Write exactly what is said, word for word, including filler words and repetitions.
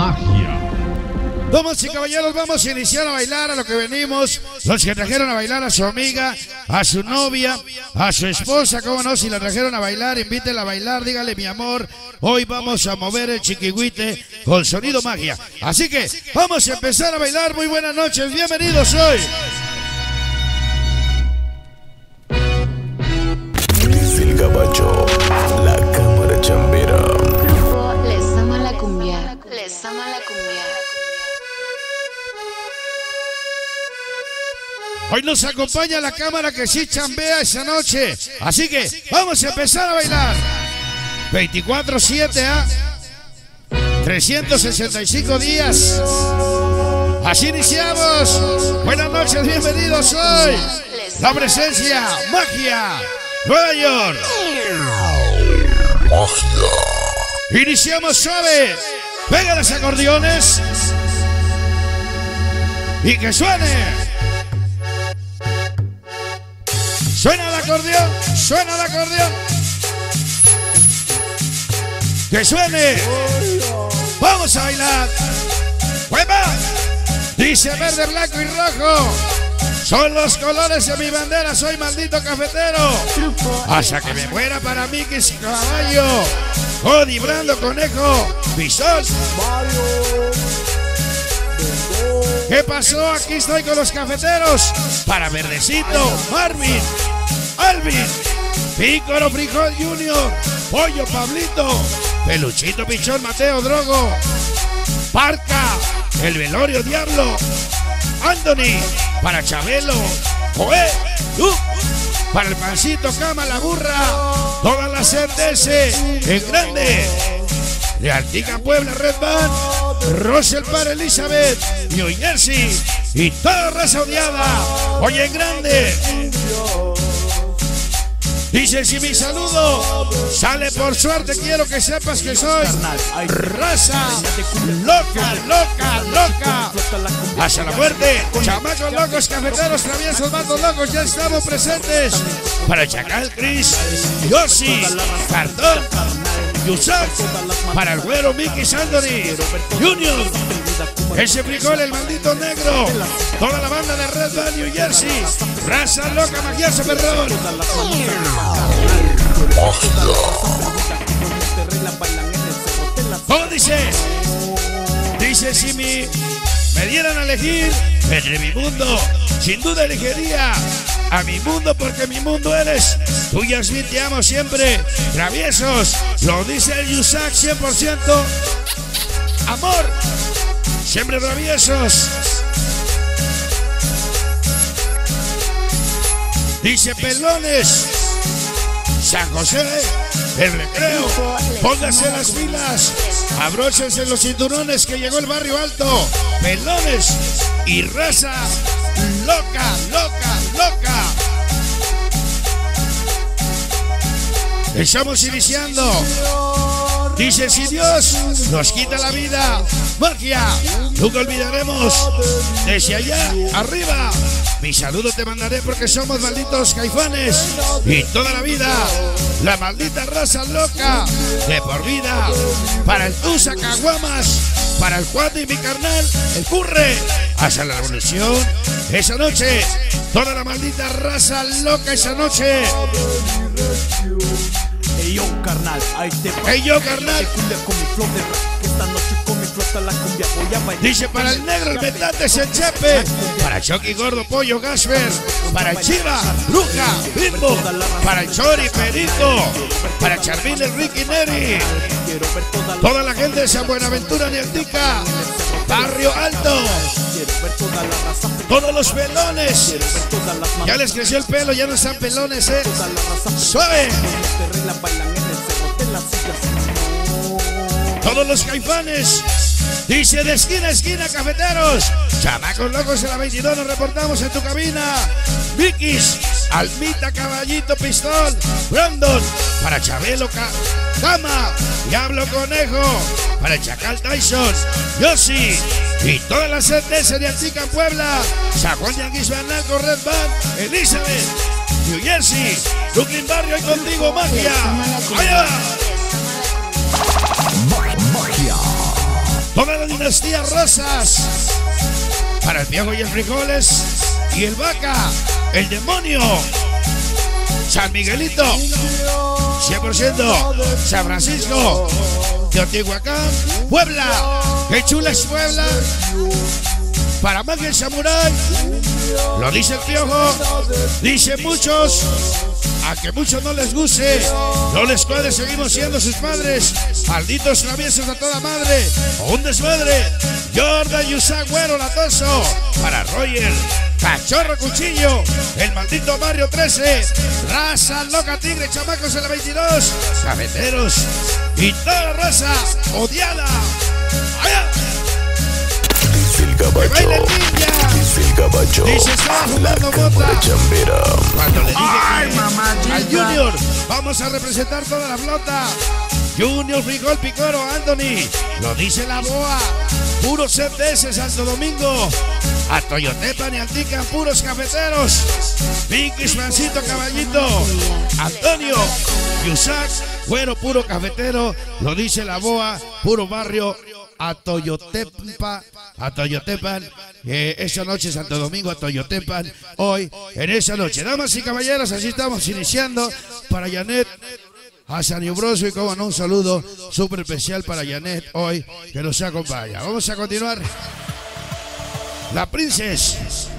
Magia. Damas y caballeros, vamos a iniciar a bailar a lo que venimos. Los que trajeron a bailar a su amiga, a su novia, a su esposa, cómo no, si la trajeron a bailar, invítela a bailar, dígale mi amor. Hoy vamos a mover el chiquihuite con sonido magia. Así que vamos a empezar a bailar. Muy buenas noches, bienvenidos hoy. Desde el gabacho, la cámara chambera. Grupo Les Ama la Cumbia. Les Ama la Cumbia. Hoy nos acompaña la cámara que sí chambea esa noche. Así que vamos a empezar a bailar. veinticuatro siete a trescientos sesenta y cinco días. Así iniciamos. Buenas noches, bienvenidos hoy. La presencia, magia, Nueva York. Magia. Iniciamos suave. Venga los acordeones. Y que suene. Suena el acordeón, suena el acordeón. Que suene. Vamos a bailar. ¡Hueva! Dice verde, blanco y rojo. Son los colores de mi bandera, soy maldito cafetero. Hasta que me muera para mí que es caballo. Cody, Brando, Conejo, Bisol. ¿Qué pasó? Aquí estoy con los cafeteros. Para Verdecito, Marvin, Alvin, Pícoro, Frijol Junior, Pollo, Pablito, Peluchito, Pichón, Mateo, Drogo, Parca, El Velorio, Diablo, Anthony, para Chabelo, Joé, uh, para el Pancito, Cama, La Burra, todas las C T S, en grande, de Antica Puebla, Red Band, Rosel para Elizabeth, New Jersey y toda raza odiada. Oye, en grande. Dice, si mi saludo sale por suerte, quiero que sepas que soy raza loca, loca, loca. Hasta la muerte, chamacos locos, cafeteros, traviesos, bandos locos, ya estamos presentes. Para Chacal, Chris, Yossi, Cartón, Yusak, para el güero, Mickey, Sandori, Junior, ese frijol, el maldito negro, toda la banda de Red Band, New Jersey, raza loca, magioso, perrón. ¿Cómo dice? Dice, si mi, me dieran a elegir entre mi mundo, sin duda elegiría a mi mundo, porque mi mundo eres tú, Yasmin, te amo siempre. Traviesos, lo dice el Yusak, cien por ciento amor, siempre traviesos. Dice Pelones, San José, el recreo, pónganse las filas, abróchense los cinturones que llegó el barrio alto. Pelones y raza loca, loca, loca. Estamos iniciando. Dice, si Dios nos quita la vida, magia, nunca olvidaremos. Desde allá arriba, mi saludo te mandaré porque somos malditos caifanes. Y toda la vida, la maldita raza loca, de por vida. Para el Tusa, Caguamas, para el Cuate y mi carnal, el Curre. Hasta la revolución, esa noche, toda la maldita raza loca esa noche. Ey yo, carnal, ahí te va. Ey yo, carnal. Con mi flow de rap, que esta noche con mi flota la cumbia voy a bailar. Dice, para el negro, el Betante, Senchepe, para Chucky, Gordo, Pollo, Gasper, para el Chiva, Bruja, Bimbo, para el Chori, Perico, para Charmín, el Ricky Neri, toda la gente de San Buenaventura, Niantica, Barrio Alto, todos los pelones. Ya les creció el pelo, ya no están pelones, eh. Suave. Todos los caifanes. Dice, de esquina a esquina, cafeteros, chamacos locos de la veintidós, nos reportamos en tu cabina. Vikis, Almita, Caballito, Pistol, Brandon, para Chabelo, Cama, Diablo, Conejo, para el Chacal, Tyson, Yossi y todas las C T S de Antica en Puebla, San Juan de Anguis, Bernalco, Red Band, Elizabeth, New Jersey, Brooklyn Barrio y contigo, magia. ¡Allá! Magia. toda la dinastía Rosas, para el Piojo y el Frijoles, y el Vaca, el Demonio, San Miguelito, cien por ciento, San Francisco, Teotihuacán, Puebla, que chula es Puebla, para Magia el Samurai, lo dice el Piojo, dice muchos, a que muchos no les guste, no les cuadre, seguimos siendo sus padres, malditos traviesos a toda madre, o un desmadre, Jordan Yusak Güero Latoso, para Roger, Cachorro Cuchillo, el maldito Barrio trece, Raza Loca Tigre, chamacos en la veintidós, cafeteros y toda la raza odiada. ¡Allá! Dice el gabacho, dice el gabacho, dice estaba la fumando cámara mota. chambera. Cuando le dije Ay, que mamacita. al Junior vamos a representar toda la flota, Junior, Frijol, Picoro, Anthony, lo dice la boa, puros C D S Santo Domingo, a Toyotepan y Antica, puros cafeteros, Pinky, Francito, Caballito, Antonio, Yusak, Güero, puro cafetero, lo dice la boa, puro barrio, a Toyotepa, a Toyotepan, eh, esa noche Santo Domingo, a Toyotepan, hoy, en esa noche. Damas y caballeros, así estamos iniciando para Janet, a San Eubroso y como no, un saludo súper especial para Janet hoy que nos acompaña. Vamos a continuar. La Princess